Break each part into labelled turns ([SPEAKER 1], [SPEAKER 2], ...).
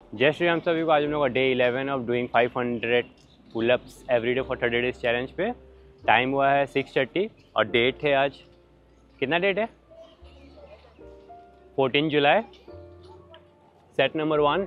[SPEAKER 1] जय श्री राम सभी को। आज हम लोग का day 11 of doing 500 pullups every day for 30 days challenge पे। टाइम हुआ है 6:30 और डेट है आज, कितना डेट है? 14 जुलाई। Set number 1।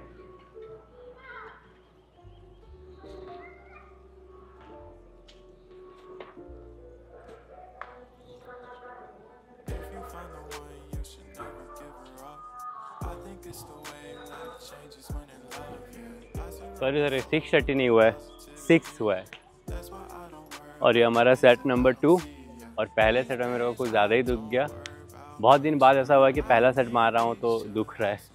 [SPEAKER 1] सॉरी 6:30 नहीं हुआ है, 6 हुआ है। और ये हमारा सेट नंबर 2। और पहले सेट में मेरे को कुछ ज़्यादा ही दुख गया। बहुत दिन बाद ऐसा हुआ कि पहला सेट मार रहा हूँ तो दुख रहा है।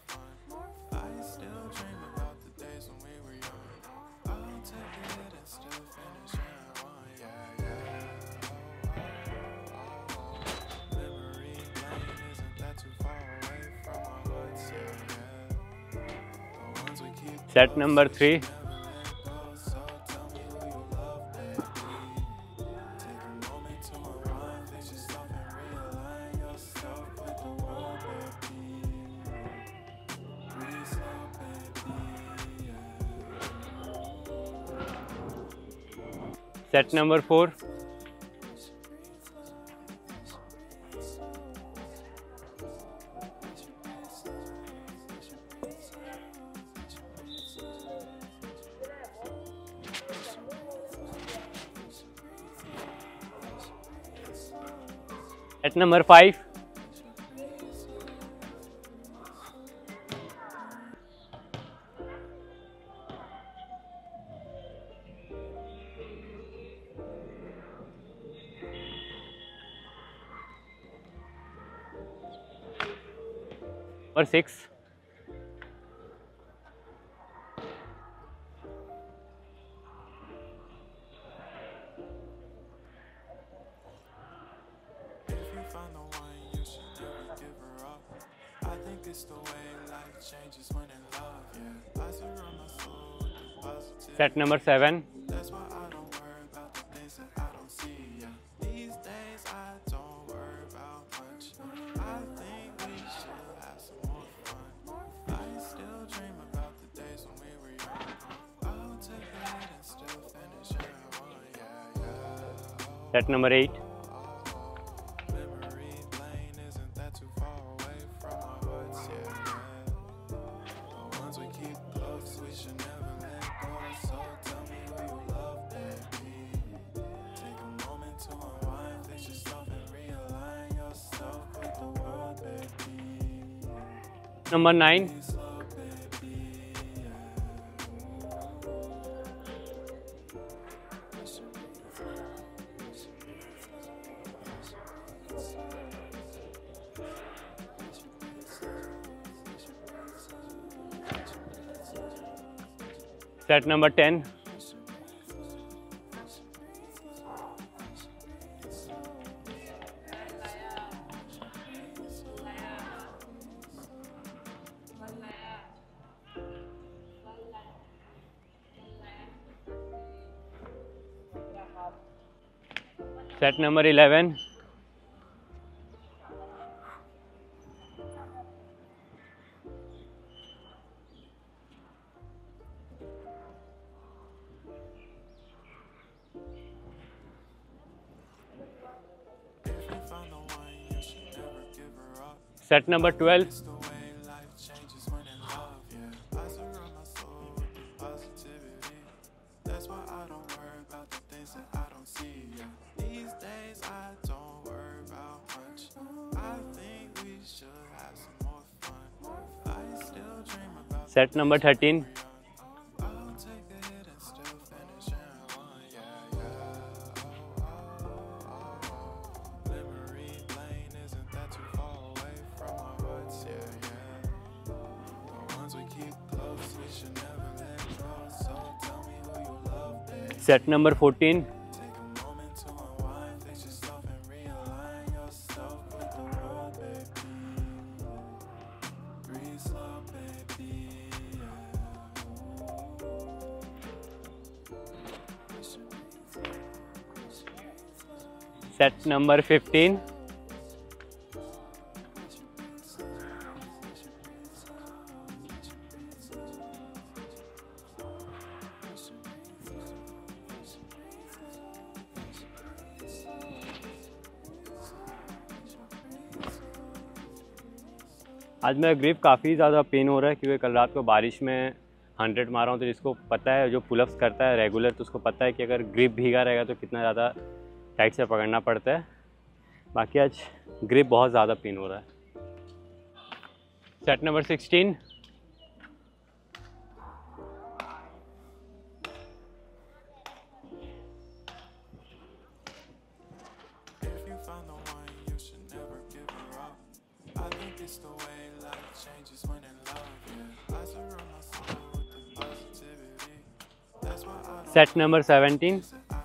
[SPEAKER 1] Set number 3। Set number 4। Set number 5। और 6। Set number 7। Set number 8। Number 9। Set number 10। Set number 11। Set number 12। Set number 13। Set number 14। Set number 15। आज मेरा ग्रिप काफ़ी ज़्यादा पेन हो रहा है क्योंकि कल रात को बारिश में 100 मारा हूँ। तो जिसको पता है, जो पुलअप्स करता है रेगुलर, तो उसको पता है कि अगर ग्रिप भीगा रहेगा तो कितना ज़्यादा टाइट से पकड़ना पड़ता है। बाकी आज ग्रिप बहुत ज़्यादा पेन हो रहा है। Set number 16। Set number 17।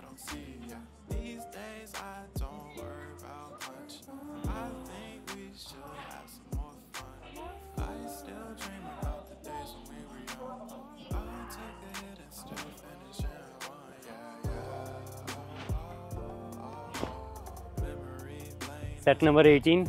[SPEAKER 1] Set number 18।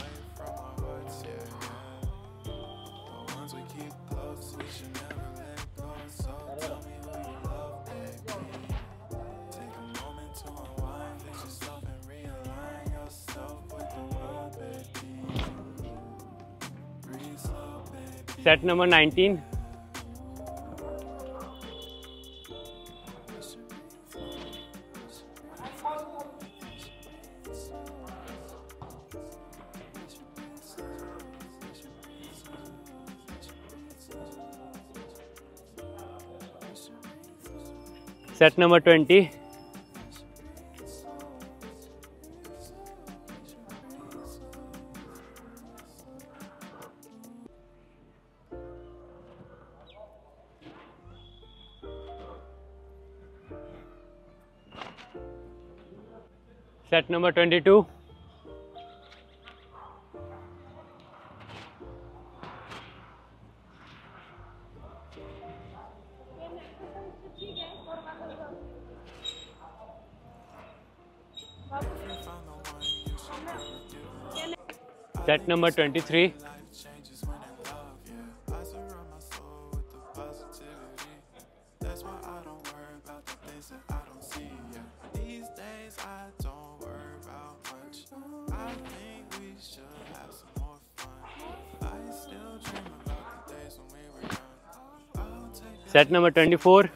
[SPEAKER 1] Set number 19। Set number 20। Set number 22। Set number 23। Set number 24।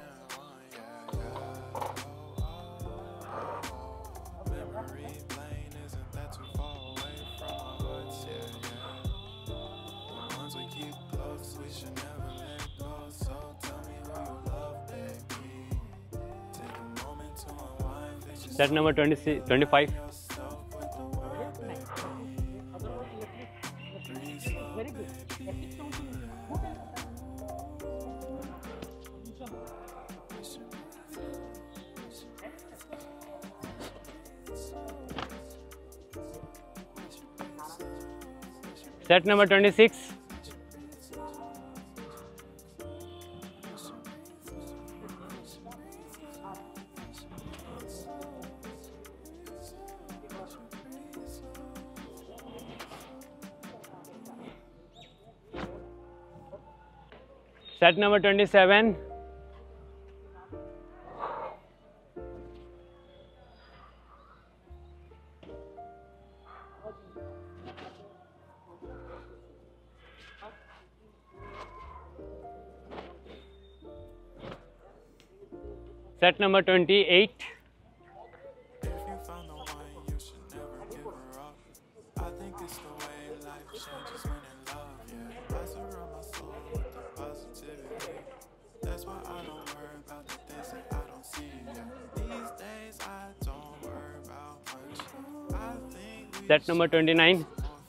[SPEAKER 1] Set number 25। Set number 26। Set number 27। Set number 28। Set number 29।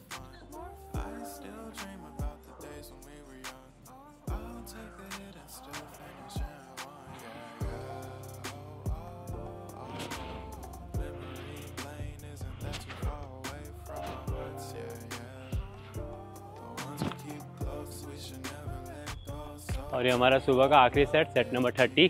[SPEAKER 1] और ये हमारा सुबह का आखिरी set, set number 30।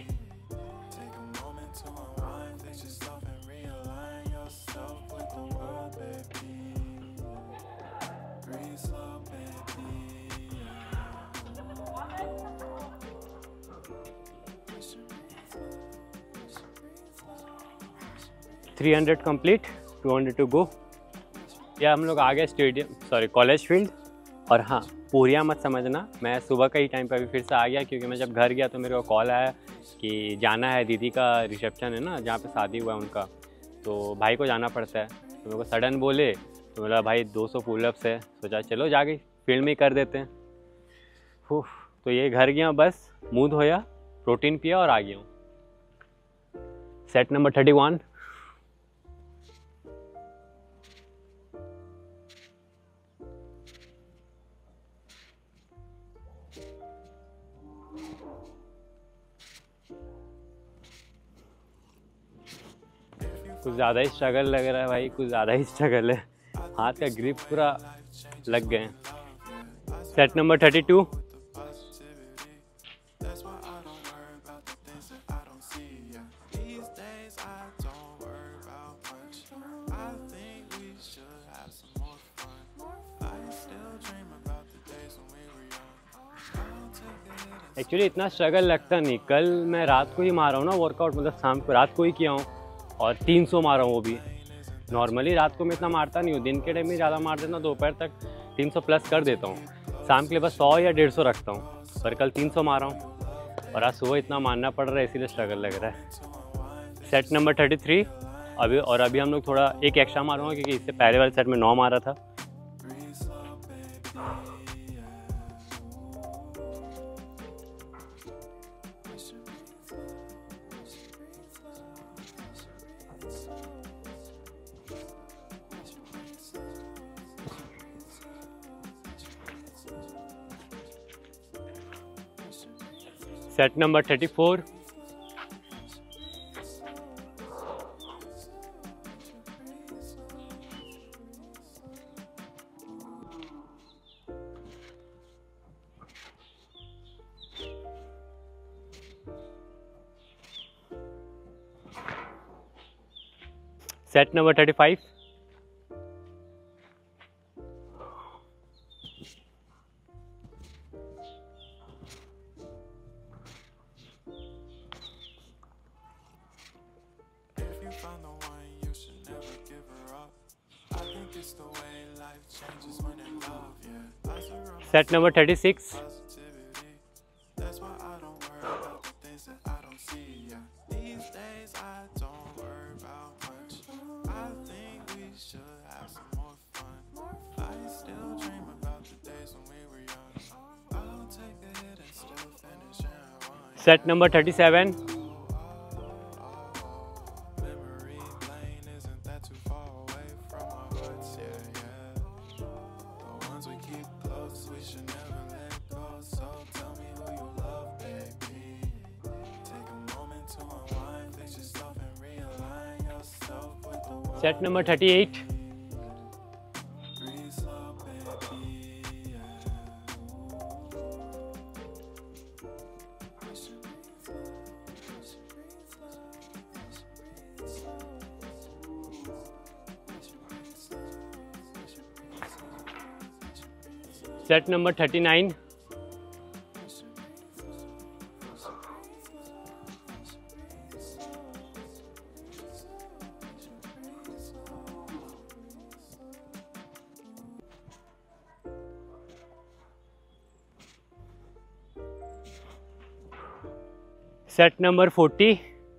[SPEAKER 1] $300 complete, 200 to go. या हम लोग आ गए स्टेडियम, सॉरी कॉलेज फील्ड। और हाँ, पूरियाँ मत समझना, मैं सुबह का ही टाइम पे अभी फिर से आ गया, क्योंकि मैं जब घर गया तो मेरे को कॉल आया कि जाना है, दीदी का रिसेप्शन है ना जहाँ पे शादी हुआ है उनका, तो भाई को जाना पड़ता है। तो मेरे को सडन बोले, तो बोला भाई 200 पुलअप्स है, सोचा चलो जाके फील्ड में ही कर देते हैं। तो ये घर गया, बस मुँह धोया, प्रोटीन पिया और आ गया हूँ। Set number 31। कुछ ज़्यादा ही स्ट्रगल लग रहा है भाई, कुछ ज़्यादा ही स्ट्रगल है, हाथ का ग्रिप पूरा लग गए। Set number 32। एक्चुअली इतना स्ट्रगल लगता नहीं, कल मैं रात को ही मारा हूँ ना वर्कआउट, मतलब शाम को रात को ही किया हूँ और 300 मारा हूँ वो भी। नॉर्मली रात को मैं इतना मारता नहीं हूँ, दिन के टाइम में ज़्यादा मार देता हूँ, दोपहर तक 300 प्लस कर देता हूँ, शाम के लिए बस 100 या 150 रखता हूँ, पर कल 300 मारा हूँ और आज सुबह इतना मारना पड़ रहा है, इसीलिए स्ट्रगल लग रहा है। सेट नंबर 33 अभी हम लोग थोड़ा एक एक्स्ट्रा मारूंगा, क्योंकि इससे पहले वाले सेट में 9 मारा था। Set number 34। Set number 35। Set number 36। Set number 37। Set number 38। Set number 39। Set number 40।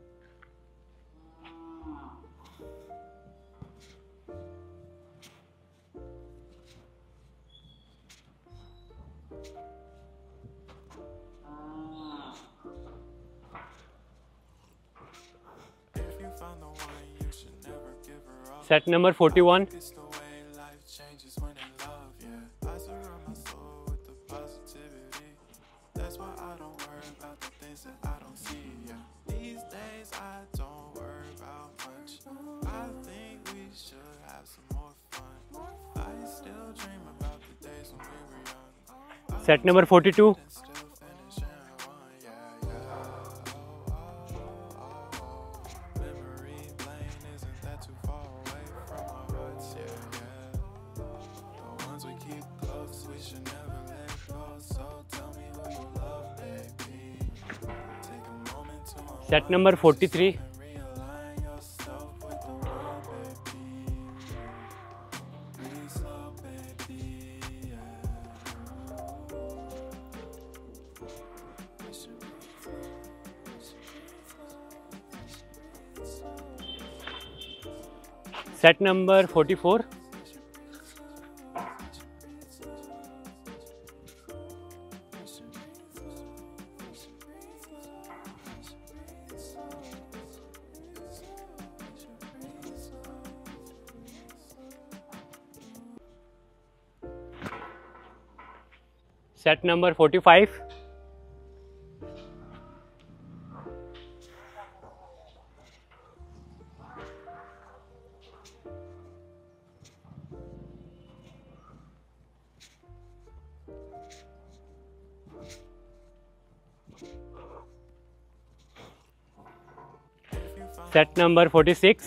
[SPEAKER 1] Set number 41। Set number 42। Set number 43। Set number 44। Set number 45। Set number 46।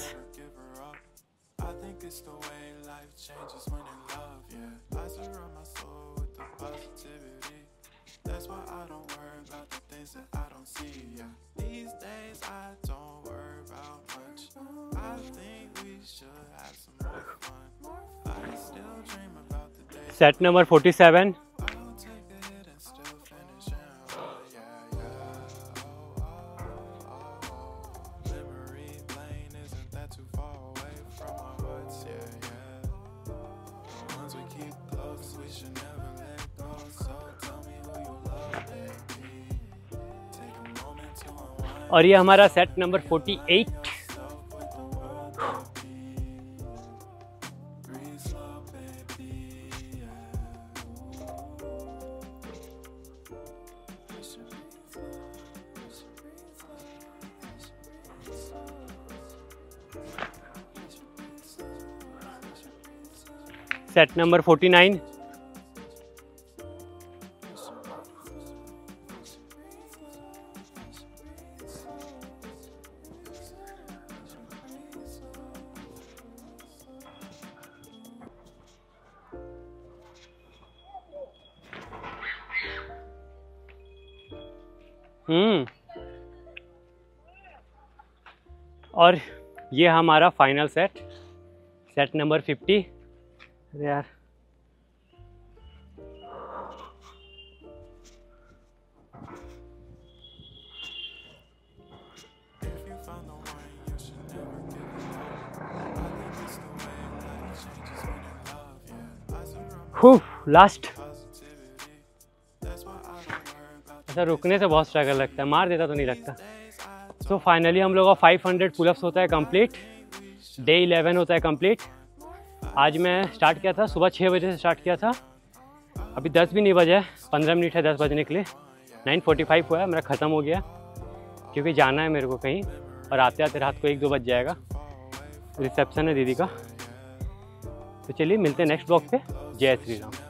[SPEAKER 1] Set number 47। और ये हमारा सेट नंबर 48। Set number 49। और ये हमारा final set, set number 50। अरे यार last. ऐसा रुकने से बहुत स्ट्रगल लगता है, मार देता तो नहीं लगता। तो फाइनली हम लोग का 500 पुलअप्स होता है कंप्लीट, डे 11 होता है कंप्लीट। आज मैं स्टार्ट किया था सुबह 6 बजे से स्टार्ट किया था, अभी 10 भी नहीं बजे, 15 मिनट है 10 बजने के लिए। 9:45 हुआ है, मेरा ख़त्म हो गया क्योंकि जाना है मेरे को कहीं, और आते आते रात को 1-2 बज जाएगा। रिसेप्शन है दीदी का। तो चलिए मिलते हैं नेक्स्ट ब्लॉग पे। जय श्री राम।